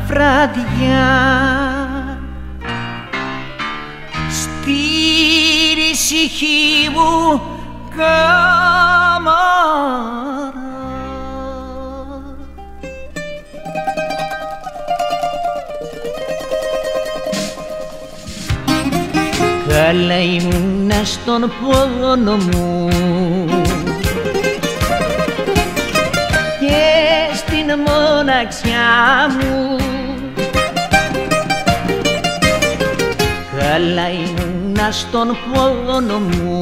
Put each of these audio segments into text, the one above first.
βραδιά στην ησυχή μου κάμαρα. Καλά ήμουνα στον πόνο μου και στην μοναξιά μου. Καλά ήμουνα στον πόνο μου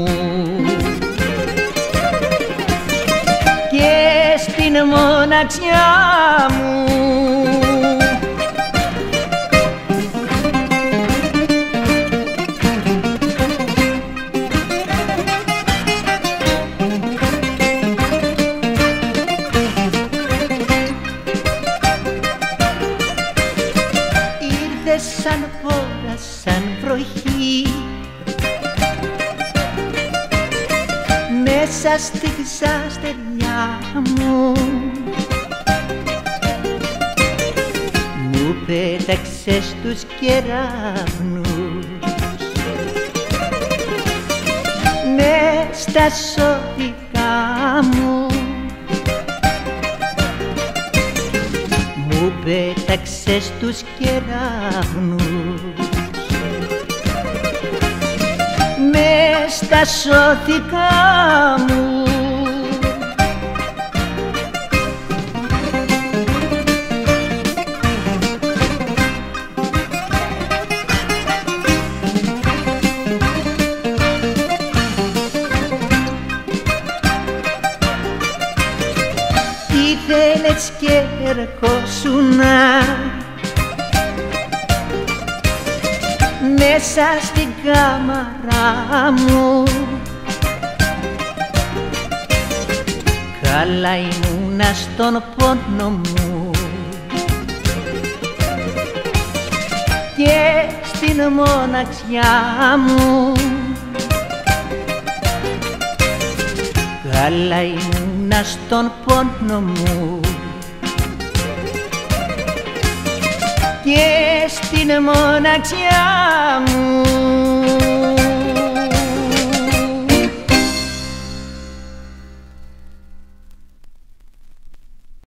και στην μοναξιά μου. Σαν πόρα, σαν βροχή μέσα στη ξαστεριά μου, μου πέταξε στους κεραυνούς μες στα σώθηκα μου, μου πέταξε στους κεραυνούς μες στα σώθηκα μου. Ήθελες και ερχόσουνα μέσα στην κάμαρα μου. Καλά ήμουνα στον πόνο μου και στην μοναξιά μου. Καλά ήμουνα στον πόνο μου και στην μοναξιά μου.